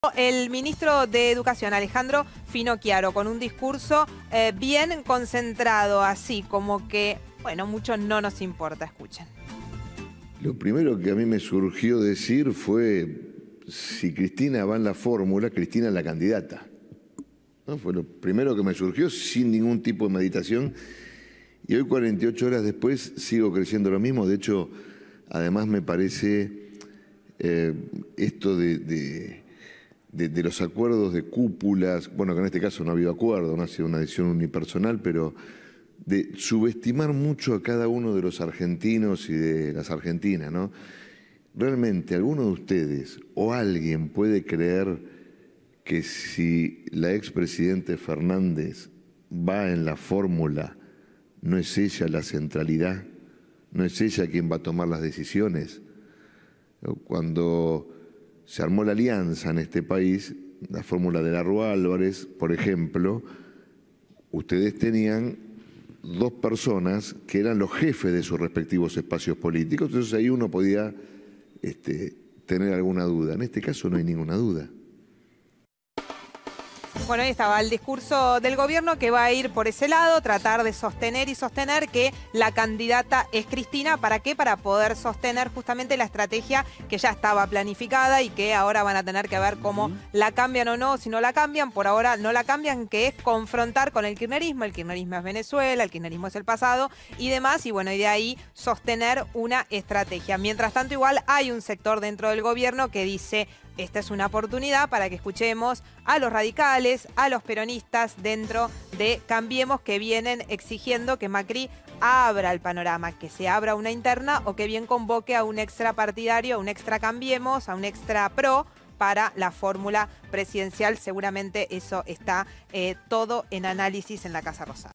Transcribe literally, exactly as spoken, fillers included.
El ministro de Educación, Alejandro Finocchiaro, con un discurso eh, bien concentrado, así como que, bueno, mucho no nos importa. Escuchen. Lo primero que a mí me surgió decir fue, si Cristina va en la fórmula, Cristina es la candidata. ¿No? Fue lo primero que me surgió sin ningún tipo de meditación. Y hoy, cuarenta y ocho horas después, sigo creciendo lo mismo. De hecho, además me parece eh, esto de... de De, de los acuerdos de cúpulas, bueno, que en este caso no ha habido acuerdo, no ha sido una decisión unipersonal, pero de subestimar mucho a cada uno de los argentinos y de las argentinas, ¿no? ¿Realmente alguno de ustedes o alguien puede creer que si la expresidente Fernández va en la fórmula, no es ella la centralidad, no es ella quien va a tomar las decisiones? Cuando se armó la alianza en este país, la fórmula de Larrua Álvarez, por ejemplo, ustedes tenían dos personas que eran los jefes de sus respectivos espacios políticos, entonces ahí uno podía este, tener alguna duda. En este caso no hay ninguna duda. Bueno, ahí estaba el discurso del gobierno que va a ir por ese lado, tratar de sostener y sostener que la candidata es Cristina. ¿Para qué? Para poder sostener justamente la estrategia que ya estaba planificada y que ahora van a tener que ver cómo uh-huh. la cambian o no. Si no la cambian, por ahora no la cambian, que es confrontar con el kirchnerismo. El kirchnerismo es Venezuela, el kirchnerismo es el pasado y demás. Y bueno, y de ahí sostener una estrategia. Mientras tanto, igual hay un sector dentro del gobierno que dice... Esta es una oportunidad para que escuchemos a los radicales, a los peronistas dentro de Cambiemos, que vienen exigiendo que Macri abra el panorama, que se abra una interna o que bien convoque a un extra partidario, a un extra Cambiemos, a un extra pro para la fórmula presidencial. Seguramente eso está eh, todo en análisis en la Casa Rosada.